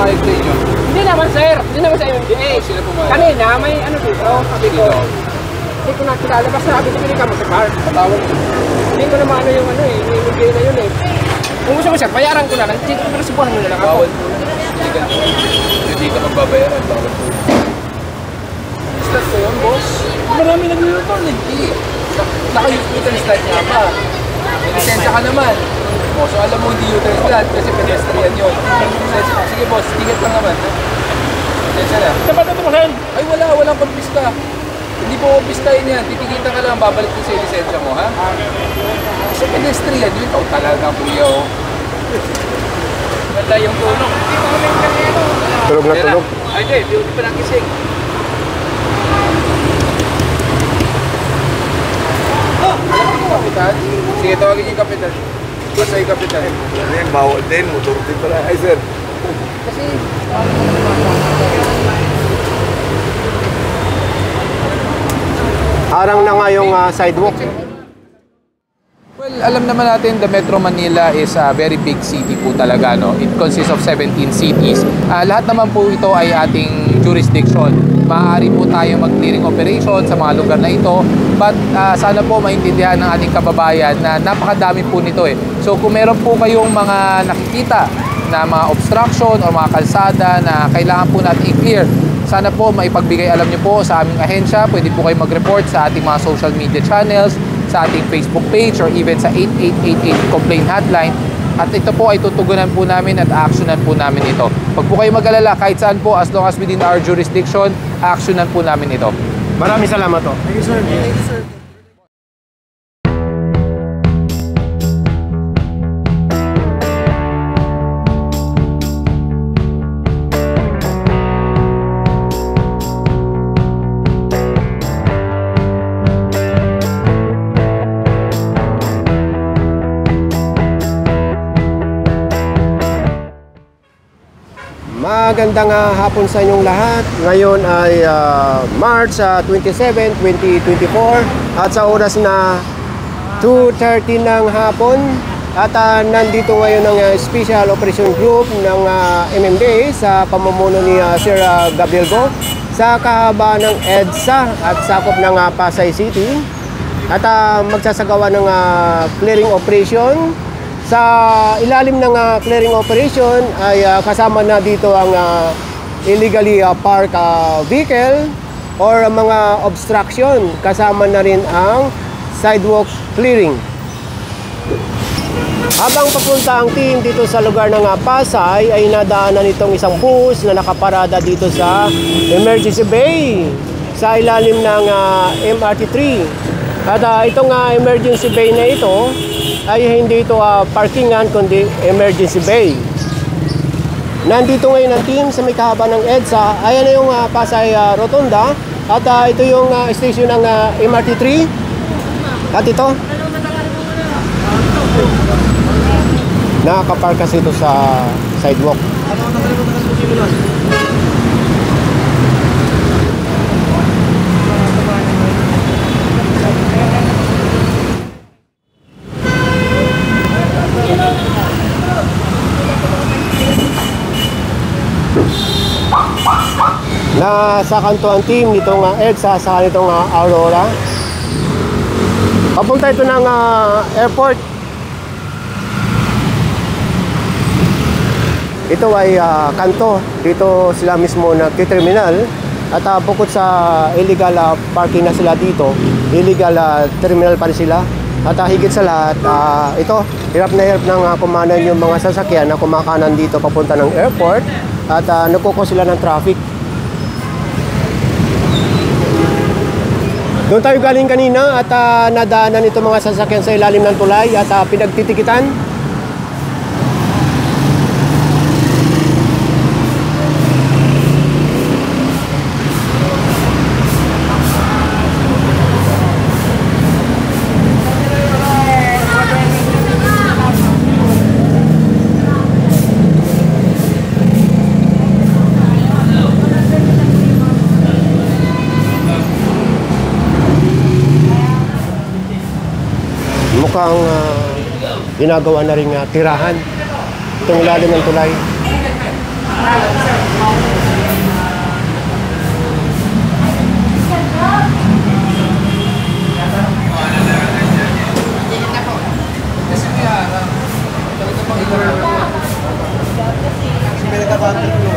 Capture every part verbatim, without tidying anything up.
pumayag sa inyo? Hindi naman sir, hindi naman sa M M D A. Oh, sila pumayag. Kanina may ano dito, sabi ko, hindi ko nakilala, basta sabi ko pinili ka mo sa car. Patawag mo. Hindi ko naman ano yung ano eh, M M D A na yun eh. Kung gusto mo sir, bayaran ko na lang, dito ko resibuhan mo na lang ako. Bawal po. Hindi ka. Hindi ka magbabayaran. Bawal po. Start ko yun, boss. Marami nag-return eh. Hindi. Naka-U-turn start nga pa. May lisensya ka naman. O, so alam mo hindi U-turn start kasi pedestrian yun. Sige boss, ticket lang naman. Lisensya na. Dapat ito mo rin. Ay wala, walang pampiska. Hindi po pampiskain yan. Titikita ka lang, babalik ko sa lisensya mo, ha? Kasi pedestrian yun. Ikaw talaga, kuya, oh. Ganda yung tulong. Tulog na tulog. Ay, hindi. Hindi pa nakising. Kapitan? Sige, tawagin yung kapitan. Basta yung kapitan. Ano yan, bawal din. Motor din pala. Ay, sir. Kasi, Harang na nga yung uh, sidewalk. Well, alam naman natin the Metro Manila is a very big city po talaga, no? It consists of seventeen cities. Uh, lahat naman po ito ay ating jurisdiction. Maaari po tayo mag-clearing operation sa mga lugar na ito. But uh, sana po maintindihan ng ating kababayan na napakadami po nito eh. So kung meron po kayong mga nakikita na mga obstruction o mga kalsada na kailangan po natin i-clear, sana po maipagbigay alam niyo po sa aming ahensya. Pwede po kayo mag-report sa ating mga social media channels, sa ating Facebook page, or even sa eight eight eight eight complaint hotline. At ito po ay tutugunan po namin at actionan po namin ito. Pag po kayo mag-alala, kahit saan po, as long as within our jurisdiction, actionan po namin ito. Maraming salamat to. thank you sir. Thank you sir. Magandang uh, hapon sa inyong lahat. Ngayon ay uh, March uh, twenty-seven, twenty twenty-four at sa oras na two thirty ng hapon at uh, nandito ngayon ang uh, Special Operation Group ng uh, M M D A sa pamumuno ni uh, Sir uh, Gabriel Go sa kahabaan ng EDSA at sakop ng uh, Pasay City at uh, magsasagawa ng uh, clearing operation. Sa ilalim ng uh, clearing operation ay uh, kasama na dito ang uh, illegally uh, parked uh, vehicle or uh, mga obstruction. Kasama na rin ang sidewalk clearing. Habang papunta ang team dito sa lugar ng uh, Pasay ay nadaanan itong isang bus na nakaparada dito sa Emergency Bay sa ilalim ng uh, M R T three. At uh, itong uh, Emergency Bay na ito ay hindi ito uh, parkingan kundi emergency bay. Nandito ngayon ang team sa may kahaba ng EDSA. Ayan na yung uh, Pasay uh, Rotonda at uh, ito yung uh, station ng uh, M R T three at ito nakakapark kasi ito sa sidewalk. Nasa kanto ang team nitong uh, EDSA sa nitong uh, Aurora. Papunta ito ng uh, airport. Ito ay uh, kanto. Dito sila mismo nagti-terminal. At uh, bukod sa illegal uh, parking na sila dito, illegal uh, terminal pa rin sila. At uh, higit sa lahat, uh, ito, hirap na hirap ng uh, kumanan yung mga sasakyan na kumakanan dito papunta ng airport. At uh, nagkuko sila ng traffic. Doon tayo galing kanina at uh, nadaanan ito mga sasakyan sa ilalim ng tulay at uh, pinagtitikitan. Mukhang uh, ginagawa na rin uh, tirahan itong ilalim ng tulay. Kasi may harap. Talaga pang ilarap. Kasi may nagkabatid mo.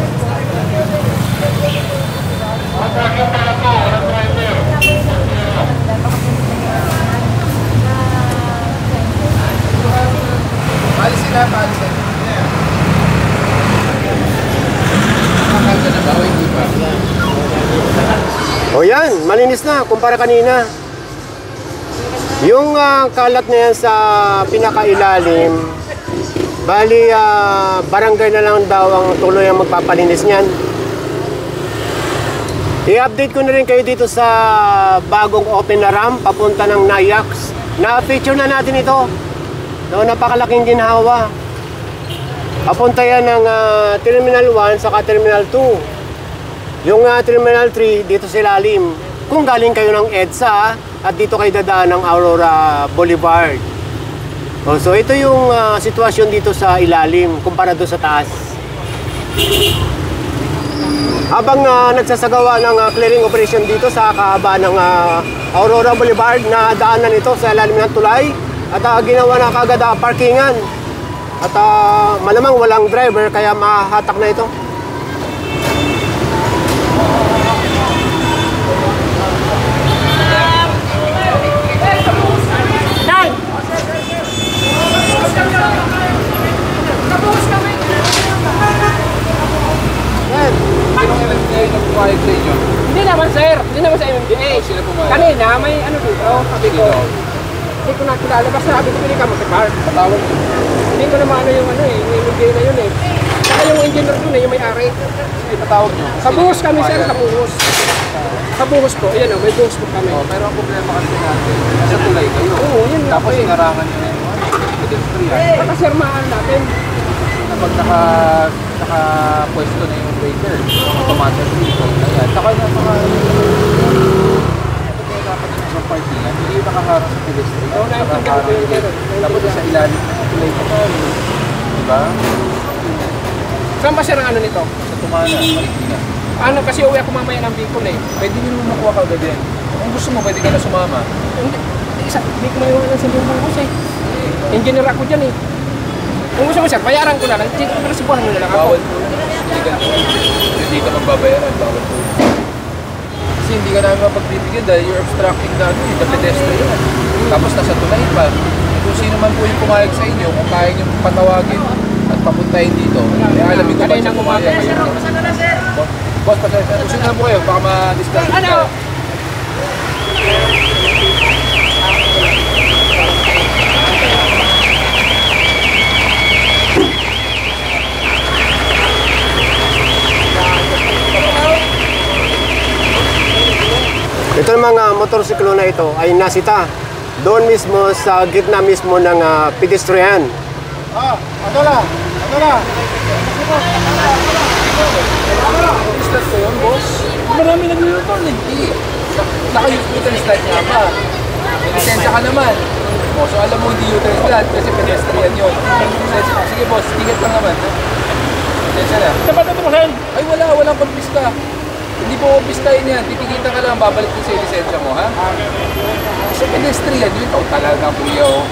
Paalis sila, paalis sila. Nakakalga na ba o hindi pa? O yan, malinis na kumpara kanina. Yung ah, kalat na yan sa pinakailalim, bali ah, barangay na lang daw ang tuloy ang magpapalinis niyan. I-update ko na rin kayo dito sa bagong open na ramp papunta ng Nayax. Na-feature na natin ito. No, napakalaking ginhawa. Papunta yan ng ah, Terminal one saka Terminal two. Yung ah, Terminal three dito sa ilalim. Kung galing kayo ng EDSA at dito kayo dadaan ng Aurora Boulevard. Oh, so ito yung ah, sitwasyon dito sa ilalim kumpara doon sa taas. Habang uh, nagsasagawa ng uh, clearing operation dito sa kahabaan ng uh, Aurora Boulevard na daanan ito sa ilalim ng tulay at uh, ginawa na kagad uh, parkingan at uh, malamang walang driver kaya mahatak na ito. Sinong M M D A nagpumayag sa inyo? Hindi naman sir, hindi naman sa M M D A. Sila pumayag? Kanina may ano dito, sabi ko, hindi ko nakilala, basta sabi ko pili ka magka-car. Patawag nyo. Hindi ko naman ano yung ano eh, yung M M D A na yun eh. Saka yung engineer dun eh, yung may-ari. Sige, patawag nyo. Sa buhos kami sir, sa buhos. Sa buhos po, ayan o, may buhos po kami. Oh, pero ang problema kasi natin, nasa tulay kayo. Oo, yun nga Tapos po eh. inarangan nyo na yung ano, pedestrian. Pakasirmaan natin. Kapag naka, naka-pwesto na yung waiter, automatically, ayan. Saka yung mga, ito dapat yung mga parkingan, hindi yung nakaharap sa pedestrian. Oo, naintindihan ko yun, sir. Tapos sa ilalim ng tulay ka pa. Diba? Saan ba sir ang ano nito? Sa Tumana, Marikina. Ano, kasi uwi ako mamaya ng Bicol eh. Pwede nyo naman makuha kagad yan. Kung gusto mo, pwede ka na sumama. Hindi, isa, hindi ko maiwanan sa buong bangkos eh. Engineer ako dyan eh. Kung gusto mo sir, bayaran ko na lang. Pero sibuhan mo na lang ako. Bawal po. Hindi ka, hindi ka magbabayaran. Bawal po. Kasi hindi ka namin mapagbibigyan dahil you're obstructing the, ano, the pedestrian. Tapos nasa tulay pa. Kung sino man po yung pumayag sa inyo, kung kaya nyo patawagin at papuntahin dito, eh, alamin ko ba siya pumayag. Boss, pasensya. Kung sino na po kayo, baka ma-discuss Ano? kayo. Ito namang uh, motorsiklo na ito ay nasita doon mismo sa gitna mismo ng uh, pedestrian. Ah, ano na? Ano na? Start ko yun, boss. Marami nag-u-turn eh. Hindi. Naka-u-turn slide nga ba? May lisensya ka naman. O, so alam mo hindi u-turn slide kasi pedestrian yun. Sige boss, ticket lang naman. Lisensya na. Dapat ito mo sir. Ay wala, walang pagpista. Hindi po pistahin yan. Titikita ka lang, babalik ko sa lisensya mo, ha? Kasi pedestrian yun. Ikaw talaga, kuya, oh.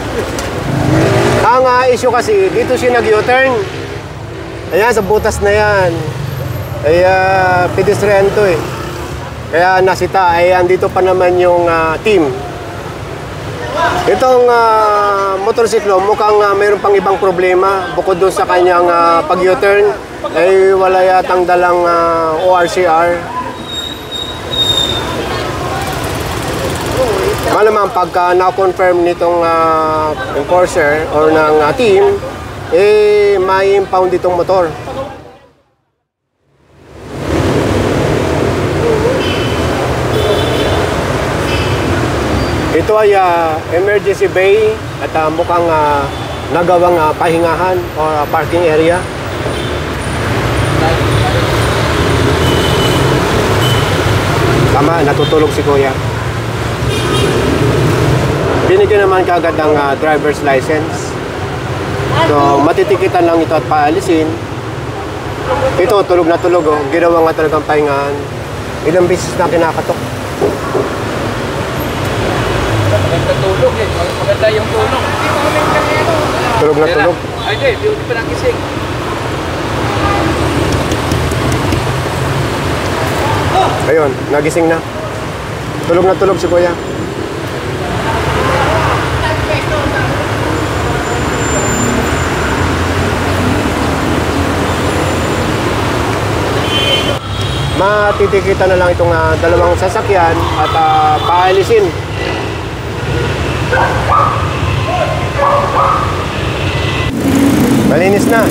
Ang uh, issue kasi, dito siya nag-U-turn. Ayan, sa butas na yan. Ay, uh, pedestrian to eh. Kaya nasita, ay andito pa naman yung uh, team. Itong uh, motorsiklo, mukhang uh, mayroon pang ibang problema. Bukod doon sa kanyang uh, pag-U-turn, ay wala yatang dalang uh, O R C R. Malamang pagka na-confirm nitong uh, enforcer or ng uh, team, eh may impound itong motor. Ito ay uh, emergency bay at uh, mukhang uh, nagawang uh, pahingahan or uh, parking area. Tama, natutulog si Kuya. Binigyan naman kagad ng uh, driver's license. So, matitikitan lang ito at paalisin. Ito, tulog na tulog oh. Ginawa nga talagang pahingahan. Ilang beses na kinakatok. Maganda tulog eh. Maganda yung tulog. Tulog na tulog. Ay, hindi. Hindi pa nakising. Ayun, nagising na. Tulog na tulog si Kuya. Matitikita na lang itong uh, dalawang sasakyan at uh, paalisin. Malinis na.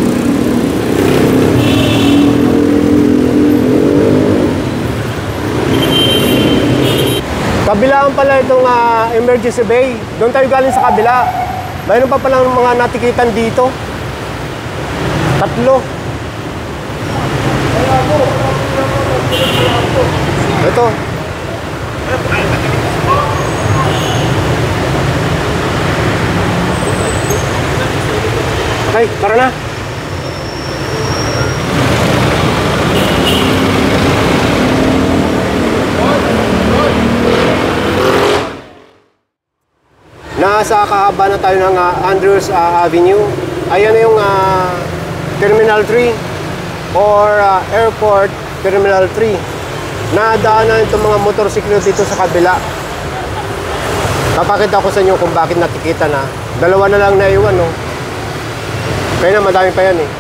Kabilaan pala itong uh, emergency bay. Doon tayo galing sa kabila. Mayroon pa pala mga natikitan dito. Tatlo. Ito. Ay, tara na. Nasa kahaba na tayo ng uh, Andrews uh, Avenue. Ayan na yung uh, Terminal three or uh, Airport Terminal three. Nadaanan itong mga motorsiklo dito sa kabila. Papakita ko sa inyo kung bakit natikita na. Dalawa na lang naiwan, no? Kaya na madami pa yan eh.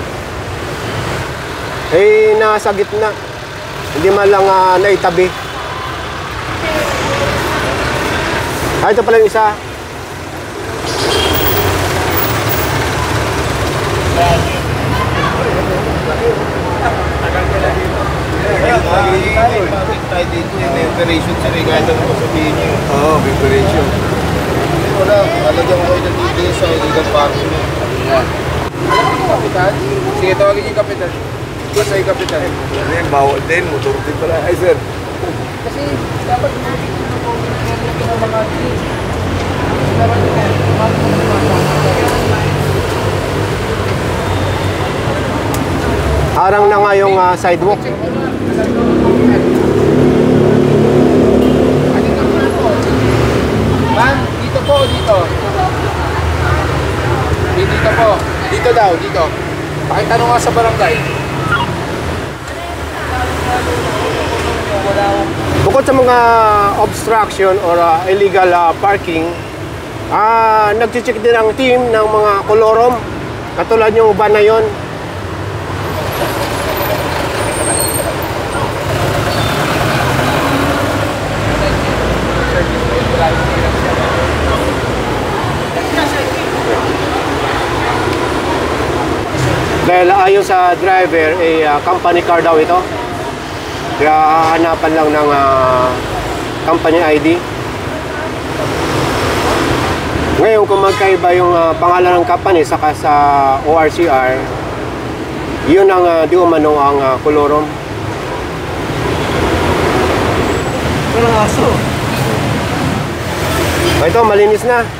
Eh, nasa gitna. Hindi man lang uh, naitabi. Ah, ito pala yung isa. Tagal ka na dito. Tayo dito yung operation sa regalo mo sabihin niyo. Oo, preparation. Wala, talagang ako yung dito sa illegal parking. Kapitan? Sige, tawagin yung kapitan. Basta yung kapitan. Ano yan, bawal din, motor din pala. Ay, sir. Kasi dapat mga mga Harang na nga yung uh, sidewalk. Ma'am, dito po, dito. Dito po. Dito daw, dito. Pakitanong nga sa barangay. Bukod sa mga obstruction or uh, illegal uh, parking, ah, nag-check din ang team ng mga kolorom. Katulad yung van na yun. Dahil ayon sa driver, eh, uh, company car daw ito. Kaya hahanapan lang ng uh, company I D. Ngayon, kung magkaiba yung uh, pangalan ng company saka sa O R C R, yun ang uh, di umano ang uh, kolorom. Walang aso. Ito, malinis na.